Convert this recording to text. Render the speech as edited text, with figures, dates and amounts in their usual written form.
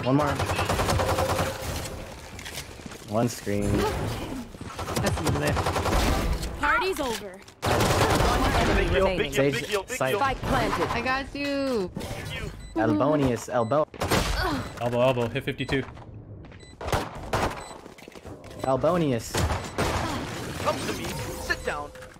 One more. One screen. That's there. Party's over. Big heal, remaining. big heal, big heal, big heal. Spike planted. I got you. Albonius, elbow. Elbow, hit 52. Albonius. Come to me. Sit down.